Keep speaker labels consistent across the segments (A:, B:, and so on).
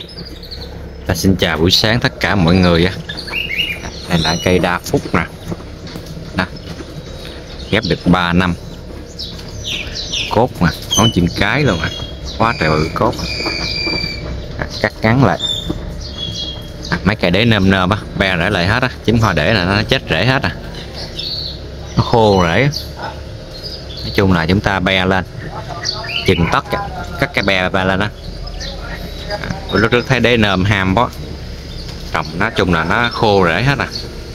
A: Xin chào buổi sáng tất cả mọi người. Đây là cây đa phúc nè. Đó. Ghép được 3 năm. Cốt mà, ngón chân cái luôn à. Quá trời bự cốt. Cắt ngắn lại. Mấy cây đế nơm nơm á, be rễ lại hết á, chứ hoa để là nó chết rễ hết à. Nó khô rễ. Nói chung là chúng ta be lên chừng tất cắt cái be lên đó. Lúc trước thấy đế nơm ham quá, trồng nói chung là nó khô rễ hết à.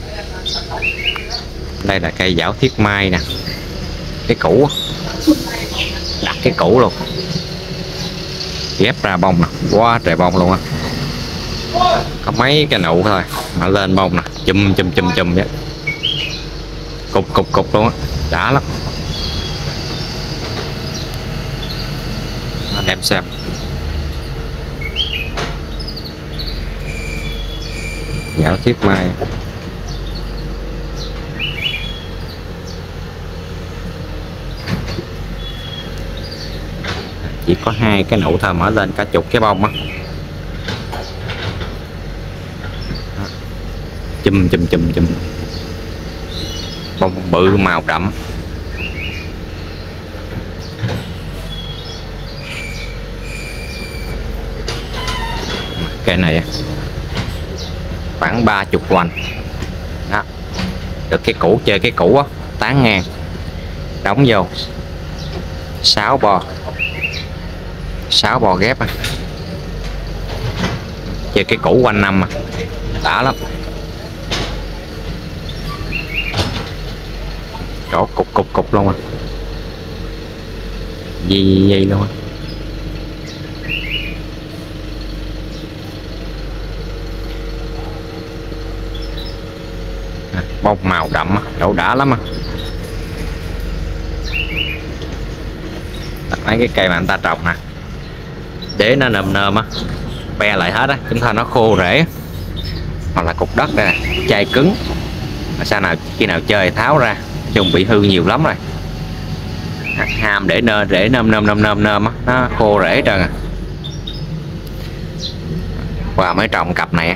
A: Đây là cây giảo thiết mai nè, cái củ đặt cái củ luôn, ghép ra bông nè, quá trời bông luôn á. Có mấy cái nụ thôi mà lên bông nè, chùm vậy, cục luôn á, đã lắm. Anh em xem giảo thiết mai. Chỉ có 2 cái nụ thôi, mở lên cả chục cái bông á. Chùm bông bự màu đậm. Cây này khoảng 30 hoành đó, được cái củ, chơi cái củ á, tán ngang đóng vô 6 bò ghép á. Chơi cái củ quanh năm à, đã lắm. Chỗ cục luôn à, gì luôn á. Bông màu đậm á, đậu đã lắm á. Mấy cái cây mà người ta trồng nè, để nó nơm á, be lại hết á, chúng ta nó khô rễ hoặc là cục đất nè, chai cứng, mà sao nào khi nào chơi tháo ra, chung bị hư nhiều lắm rồi. Ham để rễ nơm á, nó khô rễ trơn à. Và mới trồng cặp này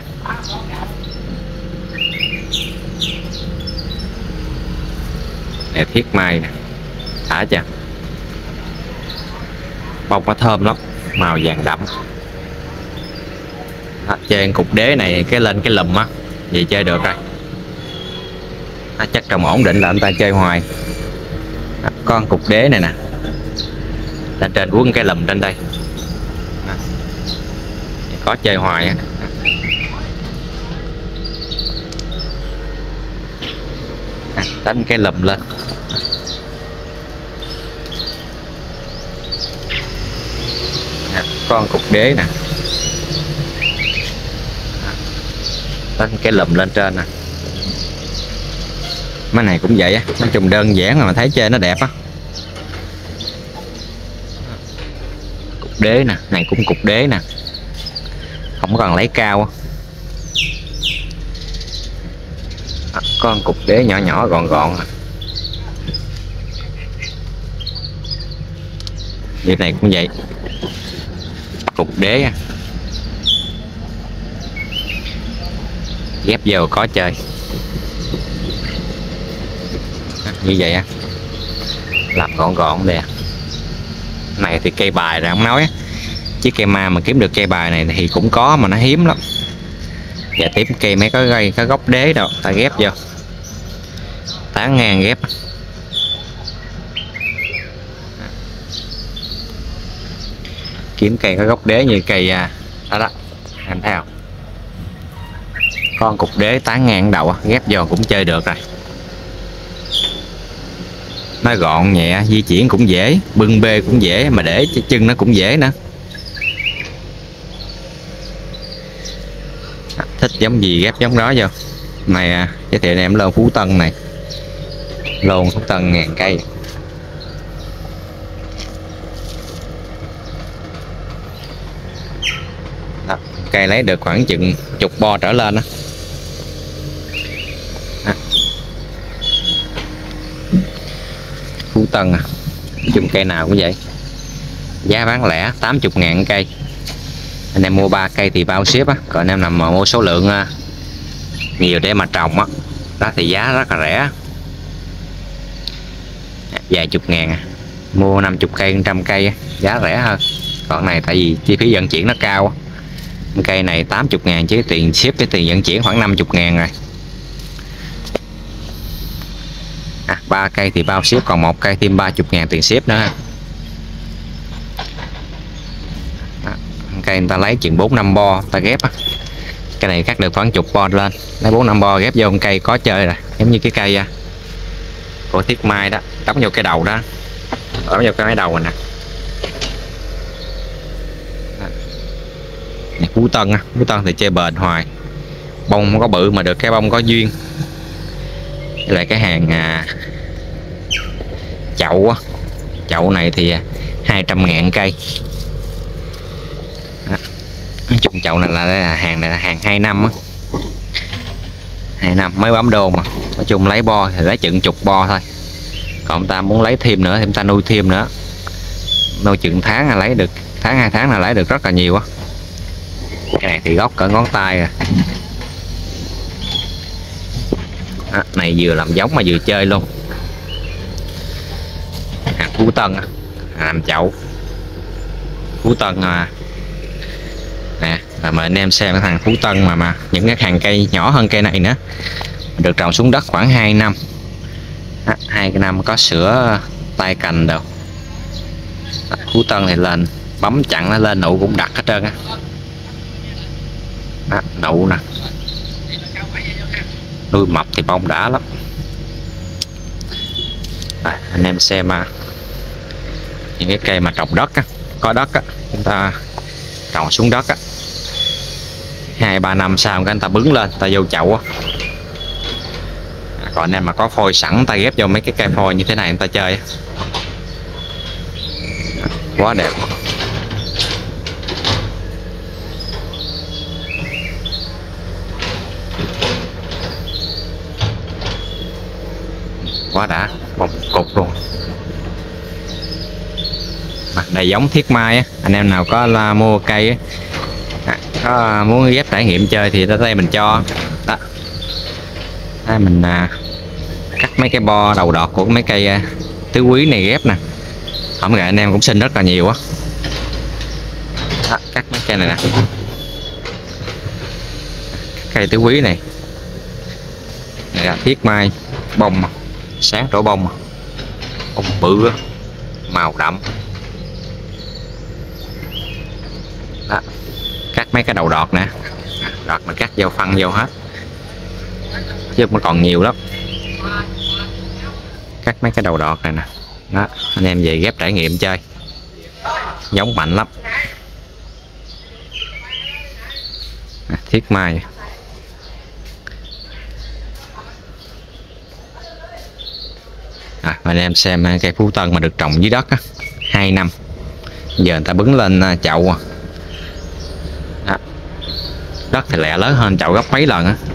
A: nè, thiết mai nè, thả chưa, bông nó thơm lắm, màu vàng đậm. Chơi cục đế này cái lên cái lùm á, vậy chơi được rồi. Chắc trồng ổn định là anh ta chơi hoài. Con cục đế này nè, lên trên quấn cái lùm trên đây, có chơi hoài á. Đánh cái lùm lên. Con cục đế nè, đánh cái lùm lên trên nè. Mấy này cũng vậy á, nói chung đơn giản mà thấy chơi nó đẹp á. Cục đế nè, này cũng cục đế nè, không còn lấy cao. Con cục đế nhỏ gọn nè. Việc này cũng vậy, cục đế ghép vô có chơi như vậy á, làm gọn nè. Này thì cây bài ra không nói á, chứ cây ma mà kiếm được cây bài này thì cũng có mà nó hiếm lắm. Và tiếp cây mấy cái gốc đế đâu ta ghép vô, tán ngang ghép. Kiếm cây có gốc đế như cây đó anh thấy không, con cục đế tán ngang đầu ghép vô cũng chơi được rồi. Nó gọn nhẹ, di chuyển cũng dễ, bưng bê cũng dễ, mà để chân nó cũng dễ nữa. Thích giống gì ghép giống đó vô. Này giới thiệu em lon Phú Tân này, lon Phú Tân 1000 cây. Đó, cây lấy được khoảng chừng chục bo trở lên đó. Phú Tân chung cây nào cũng vậy, giá bán lẻ 80.000 cây. Anh em mua 3 cây thì bao ship á, còn anh em nào mà mua số lượng nhiều để mà trồng á, đó thì giá rất là rẻ, vài chục ngàn à. Mua 50 cây 100 cây giá rẻ hơn. Còn này tại vì chi phí vận chuyển nó cao, cây này 80 ngàn chứ tiền ship với tiền vận chuyển khoảng 50 ngàn rồi. 3 cây thì bao ship, còn 1 cây thêm 30 ngàn tiền ship nữa. Cây người ta lấy chừng 4-5 bo ta ghép á. Cái này cắt được khoảng chục bo lên, lấy 4-5 bo ghép vô con cây có chơi rồi. Giống như cái cây của Thiết Mai đó, đóng vô cái đầu đó, đóng vô cái đầu rồi nè. Phú Tân á, Phú Tân thì chơi bền hoài, bông không có bự mà được cái bông có duyên. Đây là cái hàng chậu á, chậu này thì 200 ngàn cây. Nói chung chậu này là hàng 2 năm á, 2 năm mới bấm đô mà. Nói chung lấy bo thì lấy chừng chục bo thôi, còn người ta muốn lấy thêm nữa thì người ta nuôi thêm nữa, nuôi chừng tháng là lấy được, tháng 2 tháng là lấy được rất là nhiều á. Cái này thì gốc cỡ ngón tay rồi. Này vừa làm giống mà vừa chơi luôn. Hàng Phú Tân làm chậu Phú Tân nè, là mời anh em xem cái thằng Phú Tân mà những cái hàng cây nhỏ hơn cây này nữa, được trồng xuống đất khoảng 2 năm. 2 năm có sữa tay cành đâu. Phú Tân thì lên bấm chặn nó lên nụ cũng đặt hết trơn á. Nụ nè, nuôi mập thì bông đã lắm. Anh em xem những cái cây mà trồng đất á, có đất á, chúng ta trồng xuống đất á, 2-3 năm sau cái người ta bứng lên, ta vô chậu á. Còn anh em mà có phôi sẵn ta ghép vô mấy cái cây phôi như thế này người ta chơi, quá đẹp. Quá đã, bông cục luôn. Đây giống Thiết Mai á, anh em nào có là mua cây á, có muốn ghép trải nghiệm chơi thì tới đây mình cho đó. Đây mình cắt mấy cái bo đầu đọt của mấy cây tứ quý này ghép nè, không ngờ anh em cũng xin rất là nhiều á. Cắt mấy cây này nè, cây tứ quý này là Thiết Mai, bông sáng trổ bông bự màu đậm đó. Cắt mấy cái đầu đọt nè, đọt mình cắt vô phân vô hết chứ mà còn nhiều lắm. Cắt mấy cái đầu đọt này nè đó, anh em về ghép trải nghiệm chơi, giống mạnh lắm. Thiết Mai. Anh em xem cây Phú Tân mà được trồng dưới đất 2 năm, giờ người ta bứng lên chậu đó. Đất thì lẹ lớn hơn chậu gấp mấy lần á.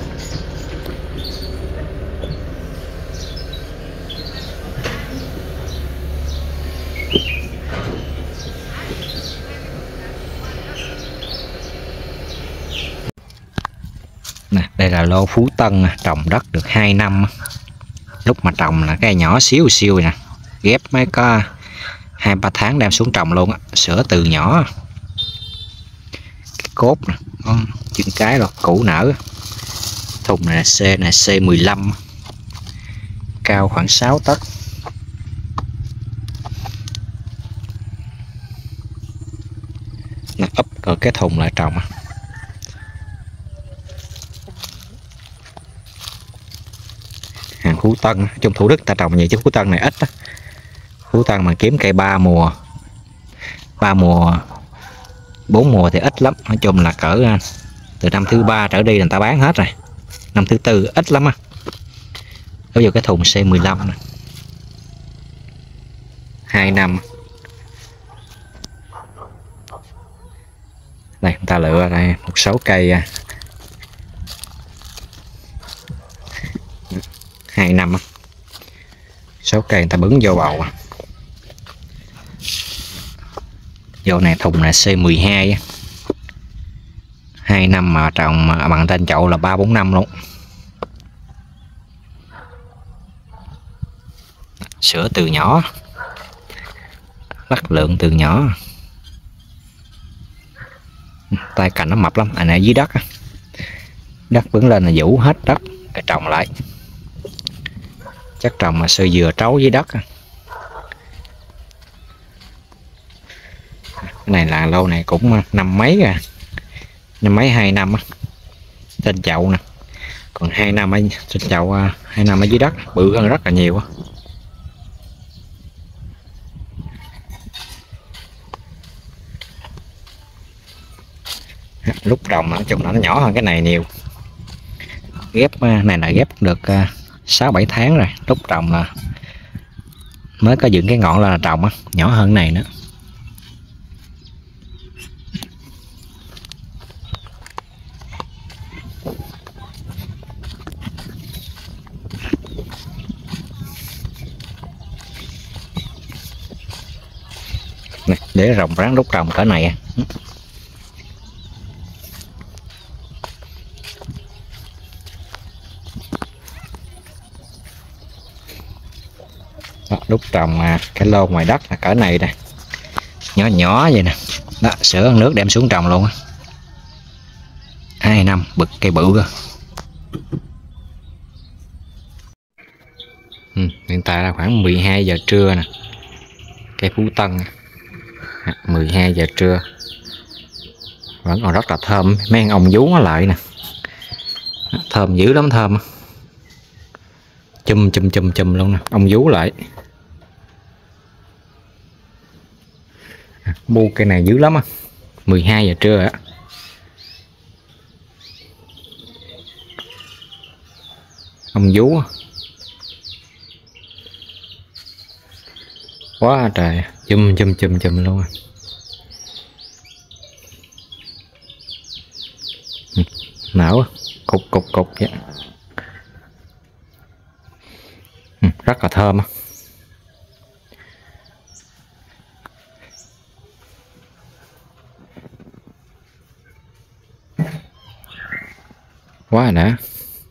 A: Nè, đây là lô Phú Tân trồng đất được 2 năm. Lúc mà trồng là cái nhỏ xíu xíu nè, ghép mới có 2-3 tháng đem xuống trồng luôn á. Sữa từ nhỏ, cái cốt nè, chân cái rồi củ nở. Thùng này là C15, cao khoảng 6 tấc. Ấp rồi cái thùng lại trồng. Hàng Phú Tân, trong Thủ Đức ta trồng nhiều chứ Phú Tân này ít á. Phú Tân mà kiếm cây 3 mùa 4 mùa thì ít lắm. Nói chung là cỡ từ năm thứ 3 trở đi người ta bán hết rồi, năm thứ 4 ít lắm á. Có vô cái thùng C15 này, 2 năm. Đây người ta lựa đây một số cây 2 năm, số cây người ta bứng vô bầu. Vô này thùng là C12, 2 năm mà trồng bằng trên chậu là 3-4 năm luôn. Sữa từ nhỏ, lắc lượng từ nhỏ. Tay cành nó mập lắm, này dưới đất đất vững lên là vũ hết đất rồi trồng lại. Chắc trồng mà sơ dừa trấu dưới đất. Cái này là lâu này cũng năm mấy rồi, năm mấy 2 năm trên chậu nè, còn 2 năm ở trên chậu, 2 năm ở dưới đất bự hơn rất là nhiều. Lúc trồng nói chung là nó nhỏ hơn cái này nhiều. Ghép này là ghép được 6-7 tháng rồi. Lúc trồng là mới có dựng cái ngọn là trồng nhỏ hơn này nữa. Này, để rồng rắn lúc trồng cỡ này. Đó, lúc trồng cái lô ngoài đất là cỡ này nè, nhỏ nhỏ vậy nè. Đó, sữa nước đem xuống trồng luôn 2 năm bực cây bự cơ. Hiện tại là khoảng 12 giờ trưa nè, cây Phú Tân 12 giờ trưa vẫn còn rất là thơm. Mấy con ong vú nó lại nè, thơm dữ lắm, thơm chum luôn nè, ong vú lại. Bu cây này dữ lắm 12 giờ trưa á. Ong vú quá trời, chum luôn. Nở cục vậy. Rất là thơm. Quá rồi đã.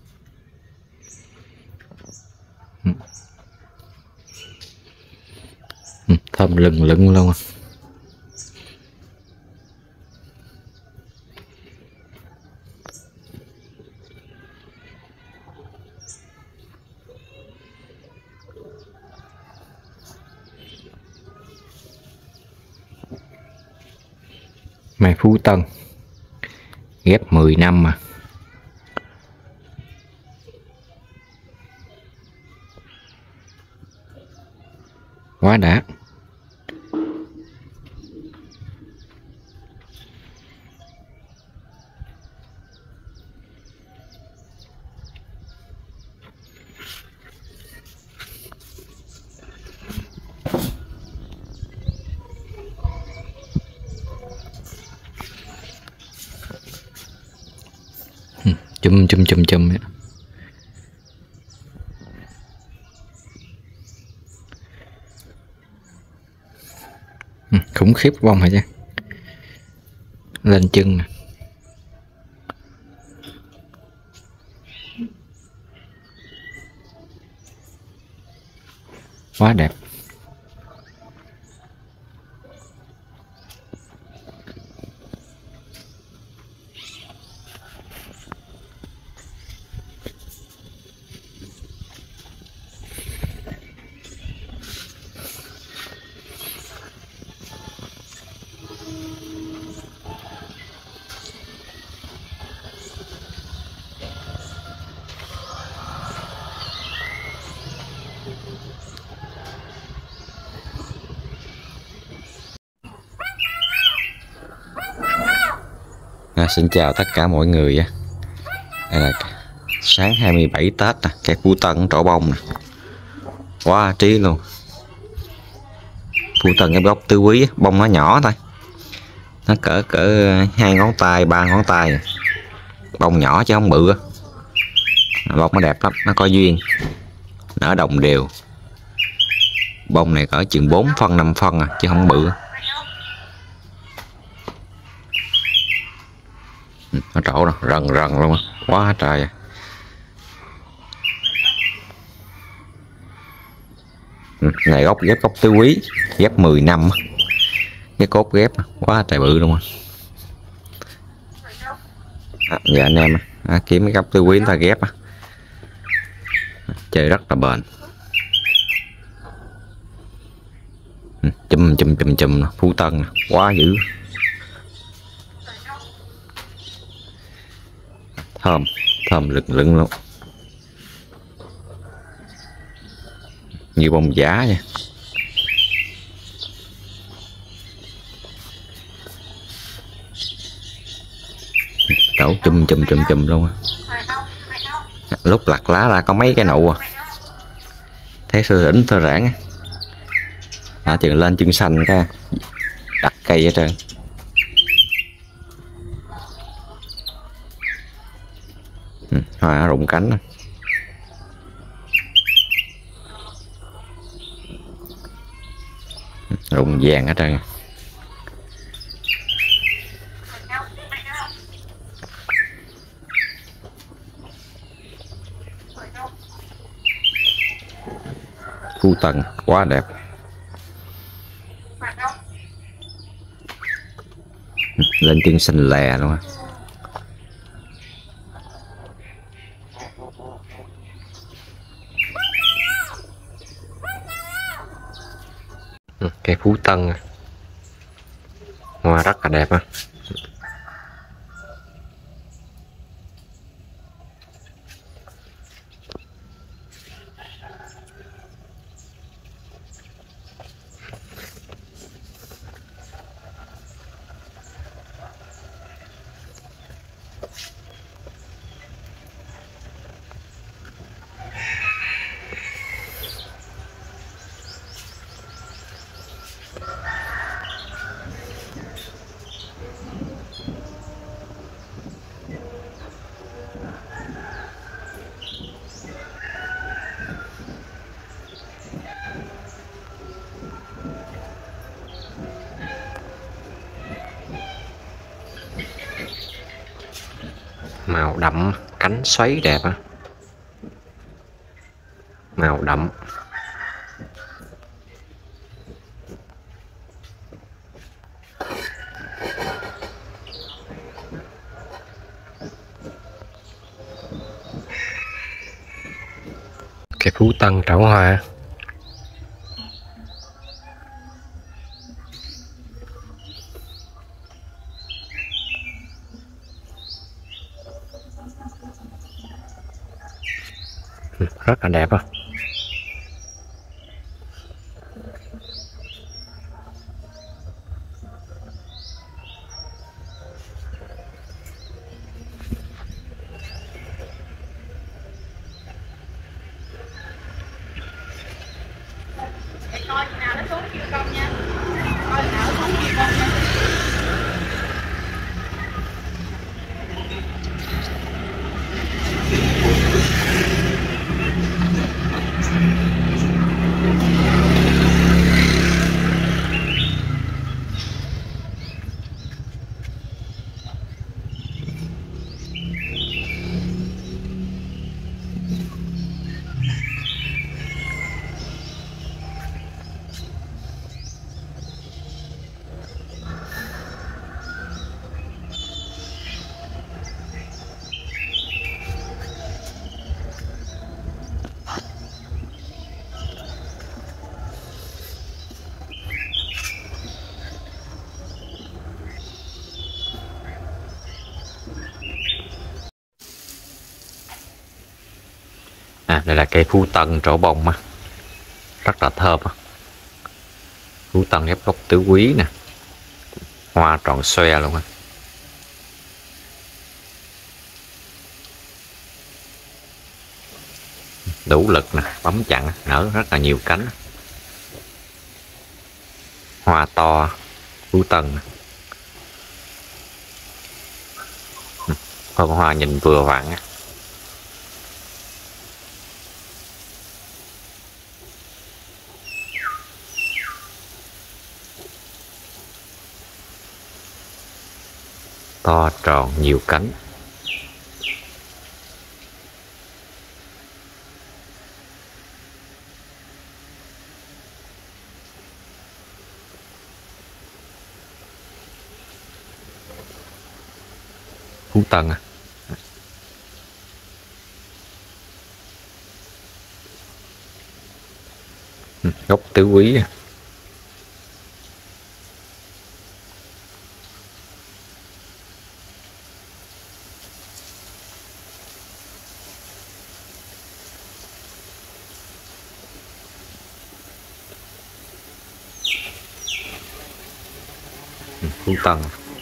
A: Thơm lừng luôn. Mai Phú Tân ghép 10 năm mà. Quá đã. Chum vậy. Khủng khiếp bông hả chứ. Lên chân nè. Quá đẹp. Xin chào tất cả mọi người. Đây là sáng 27 Tết nè, cây Phú Tân trổ bông nè. Quá trí luôn. Phú Tân cái gốc tứ quý, bông nó nhỏ thôi. Nó cỡ 2 ngón tay, 3 ngón tay. Bông nhỏ chứ không bự. Bông nó đẹp lắm, nó có duyên. Nở đồng đều. Bông này cỡ chừng 4 phân 5 phân chứ không bự. Nó trổ nè, rần rần luôn á, quá trời. Này gốc ghép gốc tứ quý, ghép 10 năm, cái cốt ghép quá trời bự luôn á. Dạ anh em kiếm cái gốc tứ quý người ta ghép chơi rất là bền. Chùm chùm chùm chùm Phú Tân quá dữ, thơm thơm lừng lừng luôn, như bông giá nha. Đổ chùm chùm chùm chùm luôn. Lúc lặt lá ra có mấy cái nụ thấy sơ đỉnh thơ rãng chừng lên chân xanh cái đặt cây ở trơn. Hoa rụng cánh. Rụng vàng ở trơn. Phú Tân quá đẹp. Lên chân xanh lè luôn. Cây Phú Tân hoa rất là đẹp á. Màu đậm, cánh xoáy đẹp á. Màu đậm. Cây Phú Tân trổ hoa. Rất là đẹp á. Đây là cây Phú Tân trổ bông rất là thơm. Phú Tân ghép gốc tứ quý nè, hoa tròn xoe luôn. Đủ lực nè, bấm chặn, nở rất là nhiều cánh. Hoa to Phú Tân. Con hoa nhìn vừa vặn. To tròn nhiều cánh. Phú Tân à. Gốc tứ quý à. Phú Tân.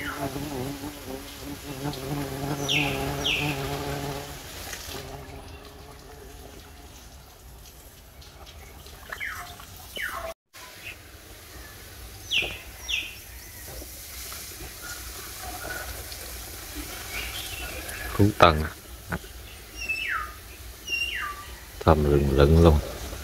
A: Phú Tân à. Thơm lừng lừng luôn.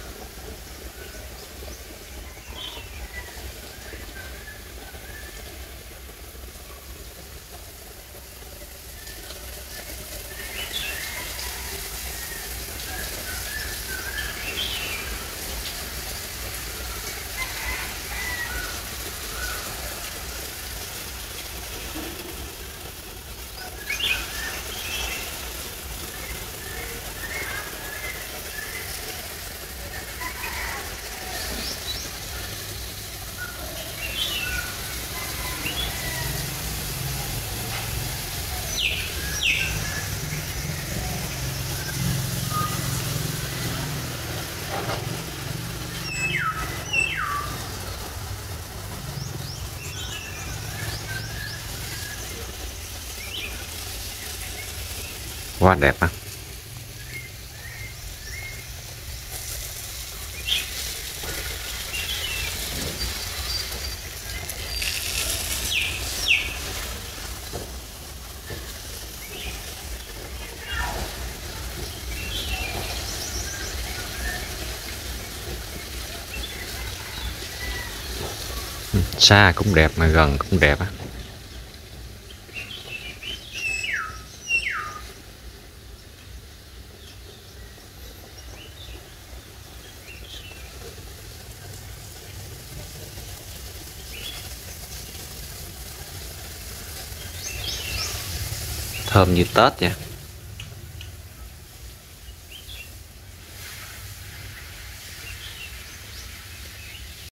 A: Quá đẹp á. Xa cũng đẹp mà gần cũng đẹp á. Thơm như Tết vậy.